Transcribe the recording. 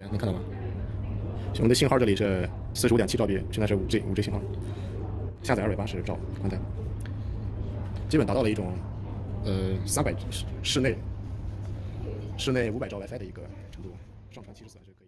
能看到吗？我们的信号这里是45.7兆 B， 现在是5G 信号，下载280兆宽带，基本达到了一种300室内500兆 WiFi 的一个程度，上传74还是可以。